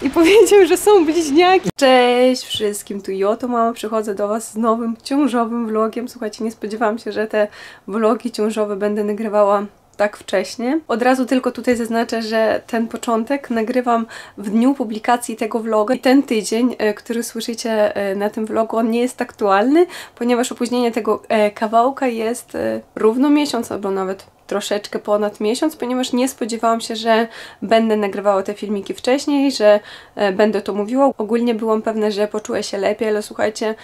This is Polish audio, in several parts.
i powiedział, że są bliźniaki. Cześć wszystkim, tu Joto Mama, przychodzę do Was z nowym ciążowym vlogiem. Słuchajcie, nie spodziewałam się, że te vlogi ciążowe będę nagrywała tak wcześnie. Od razu tylko tutaj zaznaczę, że ten początek nagrywam w dniu publikacji tego vloga i ten tydzień, który słyszycie na tym vlogu, on nie jest aktualny, ponieważ opóźnienie tego kawałka jest równo miesiąc, albo nawet troszeczkę ponad miesiąc, ponieważ nie spodziewałam się, że będę nagrywała te filmiki wcześniej, że będę to mówiła. Ogólnie byłam pewna, że poczuję się lepiej, ale słuchajcie,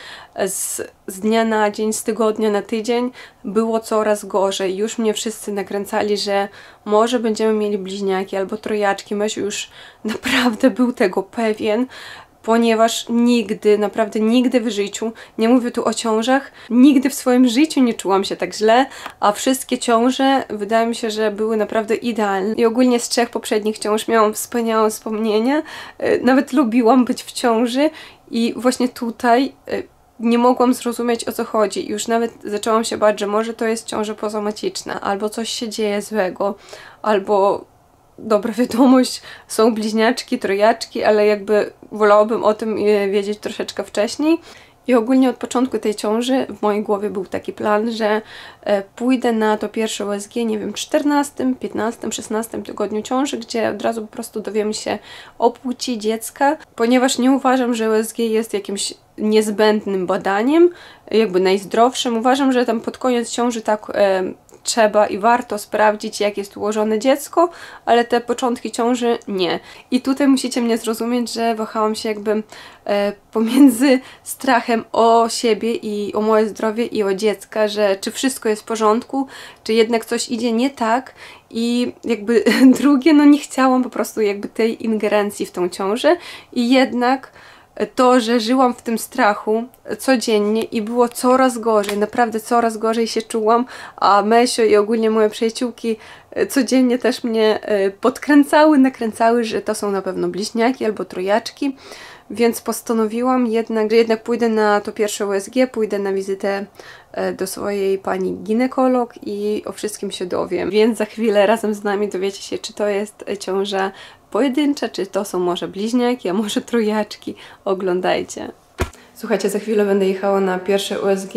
z dnia na dzień, z tygodnia na tydzień było coraz gorzej. Już mnie wszyscy nakręcali, że może będziemy mieli bliźniaki albo trojaczki. Mysiu już naprawdę był tego pewien, ponieważ nigdy, naprawdę nigdy w życiu, nie mówię tu o ciążach, nigdy w swoim życiu nie czułam się tak źle, a wszystkie ciąże wydaje mi się, że były naprawdę idealne. I ogólnie z 3 poprzednich ciąż miałam wspaniałe wspomnienia, nawet lubiłam być w ciąży i właśnie tutaj nie mogłam zrozumieć, o co chodzi. Już nawet zaczęłam się bać, że może to jest ciąża pozamatyczna, albo coś się dzieje złego, albo dobra wiadomość, są bliźniaczki, trojaczki, ale jakby wolałabym o tym wiedzieć troszeczkę wcześniej. I ogólnie od początku tej ciąży w mojej głowie był taki plan, że pójdę na to pierwsze USG, nie wiem, 14, 15, 16 tygodniu ciąży, gdzie od razu po prostu dowiem się o płci dziecka, ponieważ nie uważam, że USG jest jakimś niezbędnym badaniem, jakby najzdrowszym. Uważam, że tam pod koniec ciąży tak trzeba i warto sprawdzić, jak jest ułożone dziecko, ale te początki ciąży nie. I tutaj musicie mnie zrozumieć, że wahałam się jakby pomiędzy strachem o siebie i o moje zdrowie i o dziecka, że czy wszystko jest w porządku, czy jednak coś idzie nie tak. I jakby drugie, no nie chciałam po prostu jakby tej ingerencji w tą ciążę i jednak to, że żyłam w tym strachu codziennie i było coraz gorzej, naprawdę coraz gorzej się czułam, a Mesio i ogólnie moje przyjaciółki codziennie też mnie podkręcały, nakręcały, że to są na pewno bliźniaki albo trojaczki, więc postanowiłam jednak, że jednak pójdę na to pierwsze USG, pójdę na wizytę do swojej pani ginekolog i o wszystkim się dowiem. Więc za chwilę razem z nami dowiecie się, czy to jest ciąża pojedyncza, czy to są może bliźniaki, a może trojaczki. Oglądajcie. Słuchajcie, za chwilę będę jechała na pierwsze USG.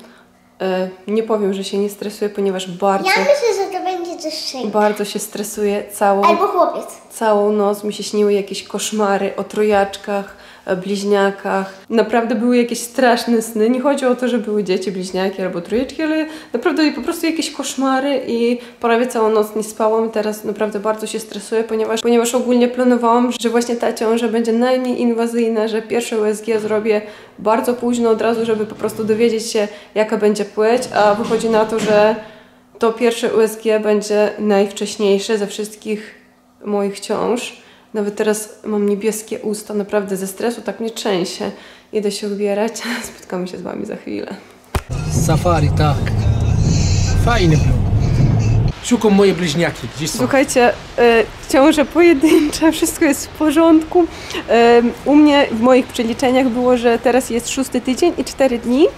Nie powiem, że się nie stresuję, ponieważ bardzo... Ja myślę, że to będzie coś szybkiego. Bardzo się stresuję Albo chłopiec. Całą noc mi się śniły jakieś koszmary o trojaczkach, bliźniakach. Naprawdę były jakieś straszne sny. Nie chodzi o to, że były dzieci, bliźniaki albo trójeczki, ale naprawdę po prostu jakieś koszmary i prawie całą noc nie spałam. Teraz naprawdę bardzo się stresuję, ponieważ ogólnie planowałam, że właśnie ta ciąża będzie najmniej inwazyjna, że pierwsze USG zrobię bardzo późno od razu, żeby po prostu dowiedzieć się, jaka będzie płeć, a wychodzi na to, że to pierwsze USG będzie najwcześniejsze ze wszystkich moich ciąż. Nawet teraz mam niebieskie usta, naprawdę ze stresu tak mnie trzęsie. Idę się ubierać, spotkamy się z Wami za chwilę. Safari, tak. Fajny był. Szukam moje bliźniaki, gdzie są? Słuchajcie, ciąża pojedyncza, wszystko jest w porządku. U mnie w moich przeliczeniach było, że teraz jest 6. tydzień i 4 dni.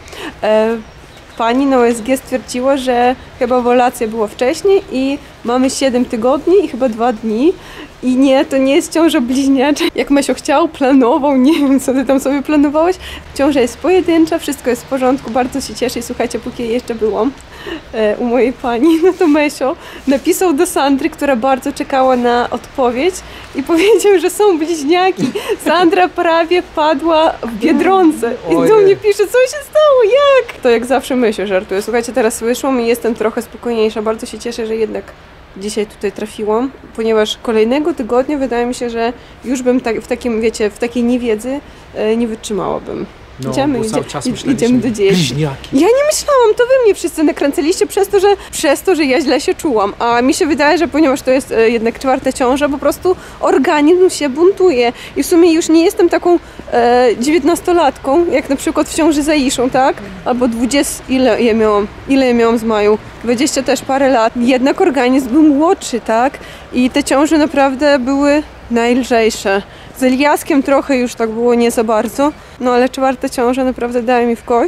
Pani na USG stwierdziła, że chyba owulacja była wcześniej i mamy 7 tygodni i chyba 2 dni. I nie, to nie jest ciąża bliźniacza. Jak Mesio chciał, planował, nie wiem, co ty tam sobie planowałeś. Ciąża jest pojedyncza, wszystko jest w porządku, bardzo się cieszę. I słuchajcie, póki jeszcze byłam u mojej pani, no to Mesio napisał do Sandry, która bardzo czekała na odpowiedź i powiedział, że są bliźniaki. Sandra prawie padła w Biedronce. I do mnie pisze, co się stało, jak? To jak zawsze Mesio żartuje. Słuchajcie, teraz wyszłam i jestem trochę spokojniejsza. Bardzo się cieszę, że jednak dzisiaj tutaj trafiłam, ponieważ kolejnego tygodnia wydaje mi się, że już bym w takim, wiecie, w takiej niewiedzy nie wytrzymałabym. No, idziemy do dzieci. Bliźniaki. Ja nie myślałam, to wy mnie wszyscy nakręciliście przez to, że ja źle się czułam, a mi się wydaje, że ponieważ to jest jednak 4. ciąża, po prostu organizm się buntuje i w sumie już nie jestem taką 19-latką, jak na przykład w ciąży za Iszą, tak? Albo 20, ile ja miałam z Maju? 20 też parę lat. Jednak organizm był młodszy, tak? I te ciąże naprawdę były najlżejsze. Z Eliaskiem trochę już tak było nie za bardzo, no ale 4. ciąża naprawdę daje mi w kość.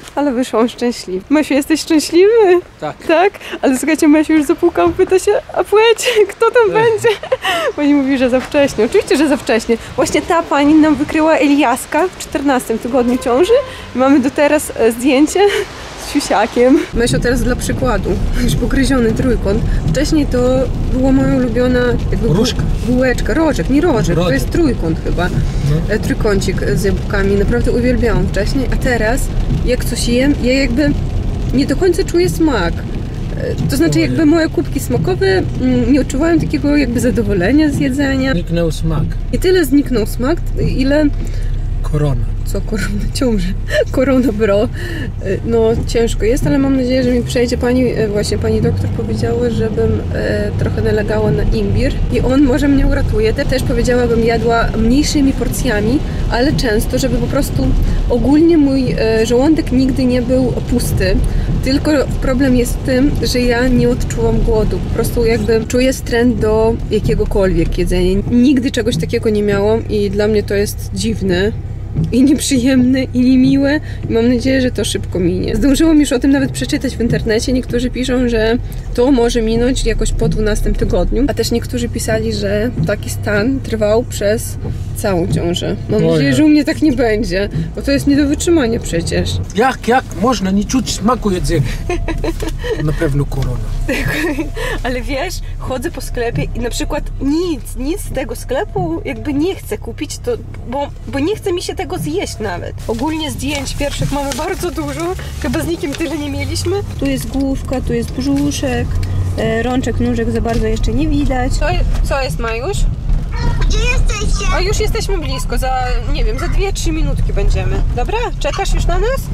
Ale wyszłam szczęśliwy. Mesiu, jesteś szczęśliwy? Tak. Tak? Ale słuchajcie, Mesiu już zapukał, pyta się, a płeć, kto tam będzie? Pani mówi, że za wcześnie. Oczywiście, że za wcześnie. Właśnie ta pani nam wykryła Eliaska w 14 tygodniu ciąży i mamy do teraz zdjęcie z siusiakiem. Mesiu, teraz dla przykładu, już pogryziony trójkąt. Wcześniej to była moja ulubiona jakby Różka. bułeczka, rożek, nie rożek, to jest trójkąt chyba. Trójkącik z jabłkami, naprawdę uwielbiałam wcześniej, a teraz jak coś jem, ja jakby nie do końca czuję smak. To znaczy jakby moje kubki smakowe nie odczuwają takiego jakby zadowolenia z jedzenia. Zniknął smak. Nie tyle zniknął smak, ile... Korona. Co? Korona ciąży. Korona bro. No ciężko jest, ale mam nadzieję, że mi przejdzie. Pani doktor powiedziała, żebym trochę nalegała na imbir i on może mnie uratuje. Też powiedziałabym, jadła mniejszymi porcjami, ale często, żeby po prostu ogólnie mój żołądek nigdy nie był pusty. Tylko problem jest w tym, że ja nie odczuwam głodu. Po prostu jakby czuję wstręt do jakiegokolwiek jedzenia. Nigdy czegoś takiego nie miałam i dla mnie to jest dziwne. I nieprzyjemne, i niemiłe. I mam nadzieję, że to szybko minie. Zdążyłam już o tym nawet przeczytać w internecie. Niektórzy piszą, że to może minąć jakoś po 12 tygodniu. A też niektórzy pisali, że taki stan trwał przez całą ciążę. Mam nadzieję, że u mnie tak nie będzie. Bo to jest nie do wytrzymania przecież. Jak można nie czuć smaku jedzenia? Na pewno korona. Ale wiesz, chodzę po sklepie i na przykład nic z tego sklepu jakby nie chcę kupić, to, bo nie chce mi się tego zjeść nawet. Ogólnie zdjęć pierwszych mamy bardzo dużo, chyba z nikim tyle nie mieliśmy. Tu jest główka, tu jest brzuszek, rączek, nóżek za bardzo jeszcze nie widać. Co jest, Majusz? Gdzie jesteście? A już jesteśmy blisko, za, nie wiem, za 2-3 minutki będziemy. Dobra? Czekasz już na nas?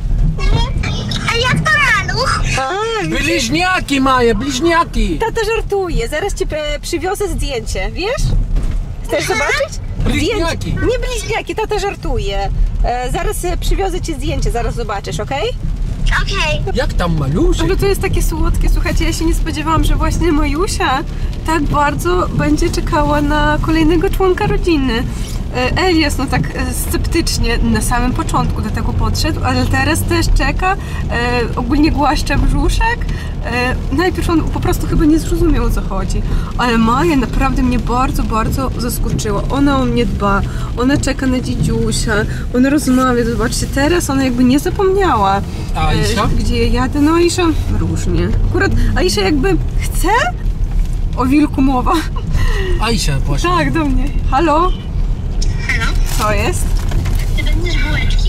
A jak to maluch? Bliźniaki Maja, bliźniaki! Tata żartuje, zaraz ci przywiozę zdjęcie, wiesz? Chcesz zobaczyć? Bliźniaki! Nie bliźniaki, tata żartuje. Zaraz przywiozę ci zdjęcie, zaraz zobaczysz, okej? Okej. Jak tam maluszek? Ale to jest takie słodkie, słuchajcie, ja się nie spodziewałam, że właśnie Majusia tak bardzo będzie czekała na kolejnego członka rodziny. Elias no tak sceptycznie na samym początku do tego podszedł, ale teraz też czeka, ogólnie głaszcza brzuszek. Najpierw on po prostu chyba nie zrozumiał, o co chodzi, ale Maja naprawdę mnie bardzo, bardzo zaskoczyła. Ona o mnie dba, ona czeka na dziedziusia, ona rozmawia, zobaczcie, teraz ona jakby nie zapomniała. A Aisha? Gdzie jadę? No Aisha różnie. Akurat Aisha jakby chce, o wilku mowa. Aisha właśnie. Tak, do mnie. Halo? Halo? Co jest? Ty będziesz bułeczki?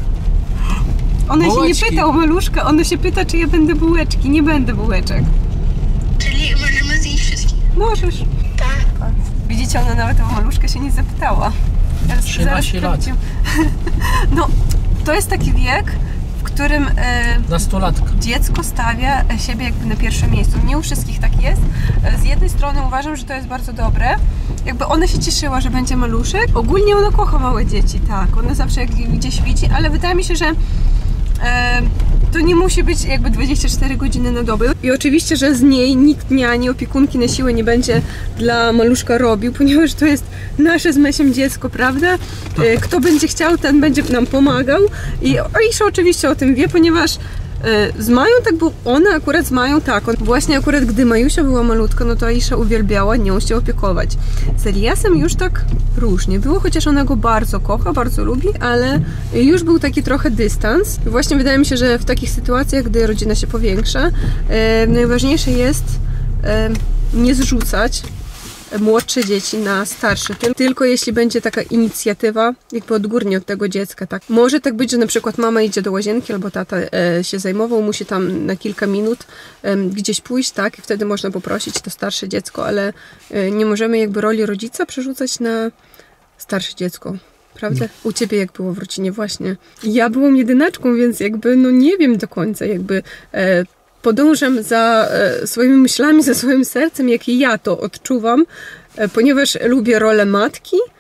Ona się Bułeczki. nie pyta o maluszka, ona się pyta, czy ja będę bułeczki. Nie będę bułeczek. Czyli możemy zjeść wszystkie? Możesz. Tak. Widzicie, ona nawet o maluszka się nie zapytała. 13 lat. sprawdzimy. No, to jest taki wiek, w którym Nastolatka. dziecko stawia siebie jakby na pierwszym miejscu. Nie u wszystkich tak jest. Z jednej strony uważam, że to jest bardzo dobre. Jakby ona się cieszyła, że będzie maluszek. Ogólnie ona kocha małe dzieci, tak. Ona zawsze jak gdzieś widzi, ale wydaje mi się, że to nie musi być jakby 24 godziny na dobę. I oczywiście, że z niej nikt ani opiekunki na siłę nie będzie dla maluszka robił, ponieważ to jest nasze z Mesiem dziecko, prawda? Kto będzie chciał, ten będzie nam pomagał. I Aisha oczywiście o tym wie, ponieważ z Mają tak było, ona akurat z Mają tak, właśnie akurat gdy Majusia była malutka, no to Aisha uwielbiała nią się opiekować. Z Eliasem już tak różnie było, chociaż ona go bardzo kocha, bardzo lubi, ale już był taki trochę dystans. I właśnie wydaje mi się, że w takich sytuacjach, gdy rodzina się powiększa, najważniejsze jest nie zrzucać młodsze dzieci na starsze, tylko jeśli będzie taka inicjatywa jakby odgórnie od tego dziecka, tak. Może tak być, że na przykład mama idzie do łazienki albo tata się zajmował, musi tam na kilka minut gdzieś pójść, tak, i wtedy można poprosić to starsze dziecko, ale nie możemy jakby roli rodzica przerzucać na starsze dziecko. Prawda? U ciebie jak było w rodzinie właśnie. Ja byłam jedynaczką, więc jakby no nie wiem do końca jakby podążam za swoimi myślami, za swoim sercem, jak ja to odczuwam, ponieważ lubię rolę matki,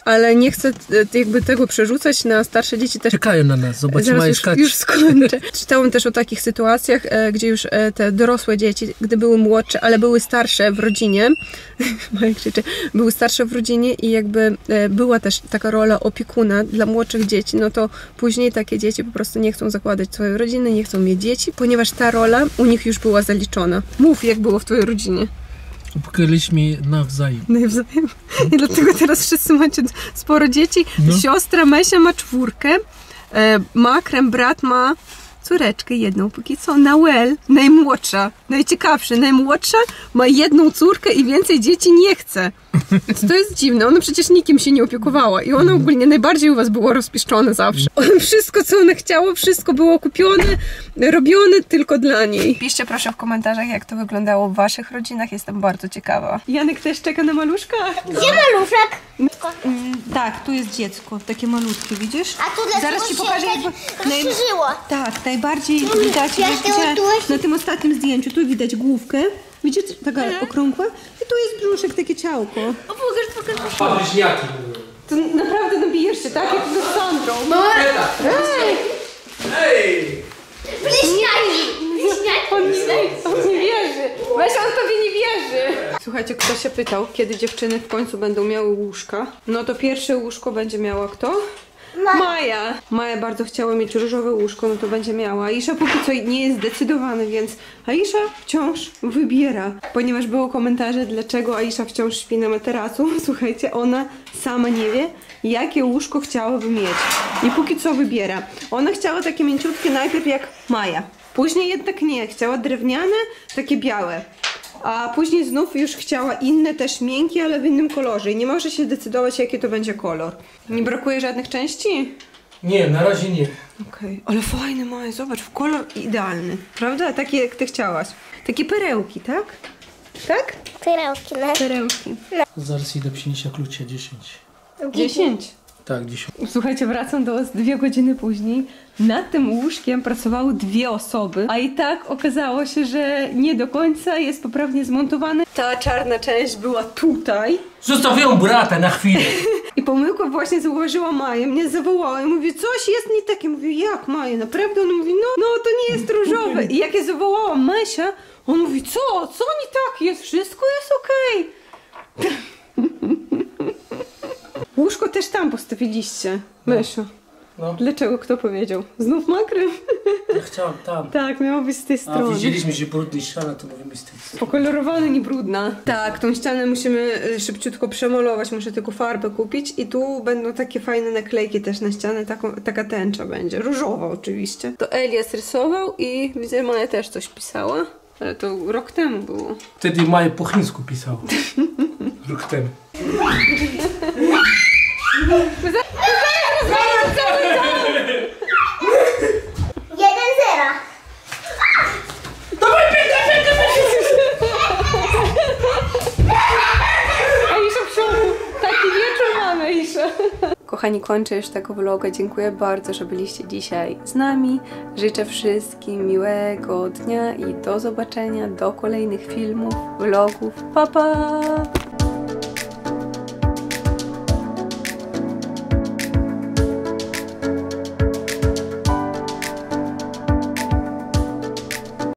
ale nie chcę jakby tego przerzucać na starsze dzieci też. Czekają na nas, zobaczymy, Zaraz już skończę. Czytałam też o takich sytuacjach, gdzie już te dorosłe dzieci, gdy były młodsze, ale były starsze w rodzinie, Maja krzyczy, były starsze w rodzinie i jakby była też taka rola opiekuna dla młodszych dzieci, no to później takie dzieci po prostu nie chcą zakładać swojej rodziny, nie chcą mieć dzieci, ponieważ ta rola u nich już była zaliczona. Mów, jak było w twojej rodzinie. Upukaliśmy nawzajem. Nawzajem. I dlatego teraz wszyscy macie sporo dzieci. No. Siostra Mesia ma 4, Makrem brat ma córeczkę jedną, póki co. Nauel, najmłodsza, najciekawsza, najmłodsza ma 1 córkę i więcej dzieci nie chce. Więc to jest dziwne, ona przecież nikim się nie opiekowała i ona ogólnie najbardziej u was była rozpieszczona zawsze. Wszystko, co ona chciała, wszystko było kupione, robione tylko dla niej. Piszcie proszę w komentarzach, jak to wyglądało w waszych rodzinach, jestem bardzo ciekawa. Janek też czeka na maluszka? Gdzie maluszek? Tak, tu jest dziecko, takie malutkie, widzisz? A to dlaczego Zaraz ci się pokażę, tak rozszerzyło? Tak, najbardziej widać, jak wiesz, to gdzie odtułeś? na tym ostatnim zdjęciu, tu widać główkę, widzisz, taka okrągła i tu jest brzuszek, takie ciałko. O, pokaż. A bliźniaki. To naprawdę nabijesz się, tak? Jak z Sandrą. Hej! Bliźniaki! On nie wierzy. Weź, on tobie nie wierzy. Słuchajcie, ktoś się pytał, kiedy dziewczyny w końcu będą miały łóżka. No to pierwsze łóżko będzie miała kto? Maja. Maja bardzo chciała mieć różowe łóżko, no to będzie miała. Aisza póki co nie jest zdecydowany, więc Aisza wciąż wybiera. Ponieważ było komentarze, dlaczego Aisza wciąż śpi na materacu. Słuchajcie, ona sama nie wie, jakie łóżko chciałaby mieć. I póki co wybiera. Ona chciała takie mięciutkie najpierw jak Maja. Później jednak nie. Chciała drewniane, takie białe. A później znów już chciała inne, też miękkie, ale w innym kolorze. I nie może się decydować, jaki to będzie kolor. Nie brakuje żadnych części? Nie, na razie nie. Okej, ale fajny Maja, zobacz, w kolor idealny. Prawda? Takie jak ty chciałaś. Takie perełki, tak? Tak? Perełki, no. Perełki. Zaraz idę przynieść klucze 10. 10. Tak, 10. Słuchajcie, wracam do was 2 godziny później. Nad tym łóżkiem pracowały 2 osoby, a i tak okazało się, że nie do końca jest poprawnie zmontowane. Ta czarna część była tutaj. Zostawiam brata na chwilę. I pomyłkę właśnie zauważyła Maja, mnie zawołała i mówi, coś jest nie takie. Mówię, jak Maja, naprawdę? On mówi, no to nie jest różowe. I jak ja zawołała Mesia, on mówi, co nie tak jest? Wszystko jest okej. Łóżko też tam postawiliście, Mesiu. No. Dlaczego? Kto powiedział? Znów Makrem? Ja chciałam tam. Tak, miało być z tej A strony. widzieliśmy, że brudny ściana, to mówimy z tej strony. Pokolorowana, nie brudna. Tak, tą ścianę musimy szybciutko przemalować, muszę tylko farbę kupić i tu będą takie fajne naklejki też na ścianę, taka tęcza będzie, różowa oczywiście. To Elias rysował i widzę, Maja też coś pisała, ale to rok temu było. Wtedy Maja po chińsku pisał. Rok temu. Jeden zera. Aisza w szoku. Taki wieczór mamy, Aisza. Kochani, kończę już tego vloga. Dziękuję bardzo, że byliście dzisiaj z nami. Życzę wszystkim miłego dnia i do zobaczenia, do kolejnych filmów, vlogów. Pa, pa!